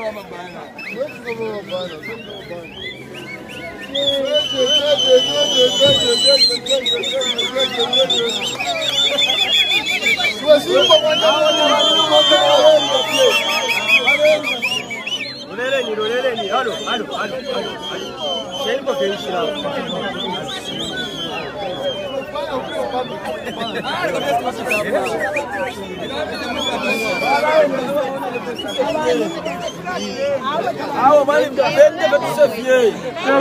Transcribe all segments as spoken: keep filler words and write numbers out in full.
Roleleni, roleleni, halo, halo, halo, halo. Shembo keishira. Awo mali mtapende betusefie.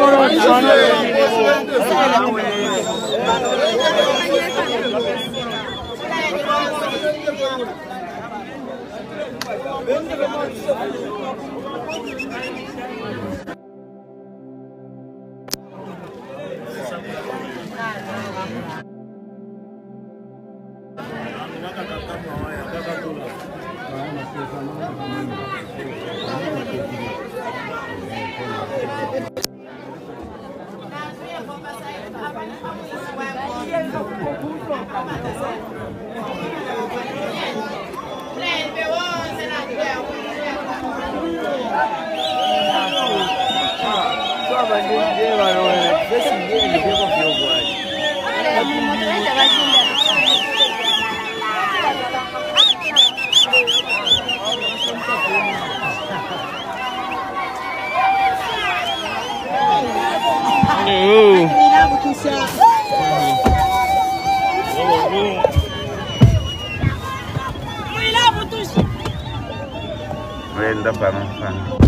Brenda Panfan.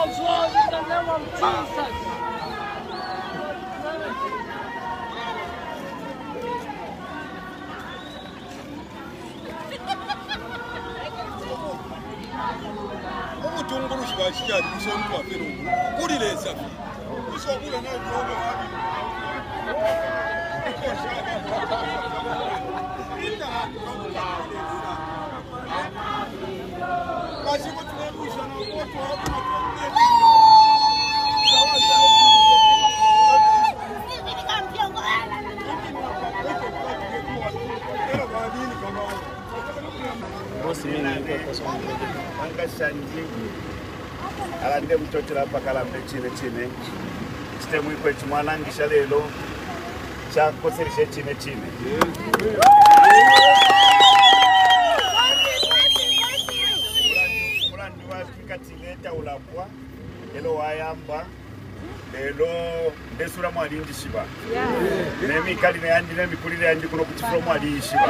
Lord, in the name of Jesus. Umutunguru shibashya bisonto afero kuri lesa bisokula na drobe habi kasi kutunemusha na watu hapo bosi mimi niko kwa anga shanji alande mtoto hapa kalambe chine chine sitemu iko chimwana ngisha lelo cha koserishe chine chine mulandi wa kikatileta ulapwa elo wayamba lelo ndesura mwalindi shiba nemi kali ne yandi nemi kulire yandi kuno kutifro mwali shiba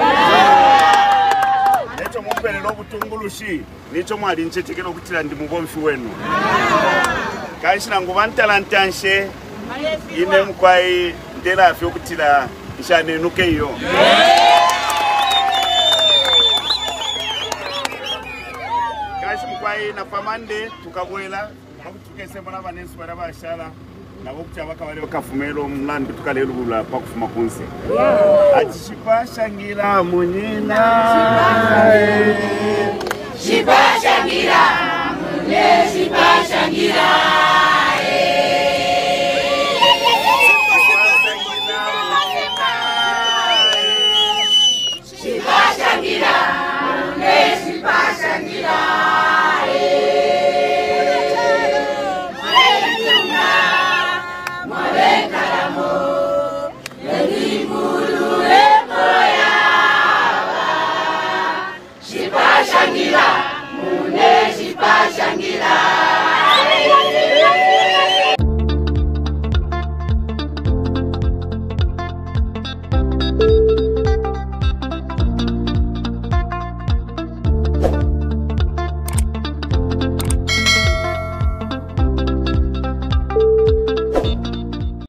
Necho mumpele lobutungulushi nicho mwali nchetekero kutira ndi mugomfi wenu kanshina ngubantalantanshe ine mkwai ndela afyo kutira ishane nuke iyo kanshi mkwai na pamande tukabwela tukese mbona banensi barabashala nabo kutyabaka bali bakafumelo mlandu tukalelula pakufuma kunse achipashangira munyina Shipashangira munye shipashangira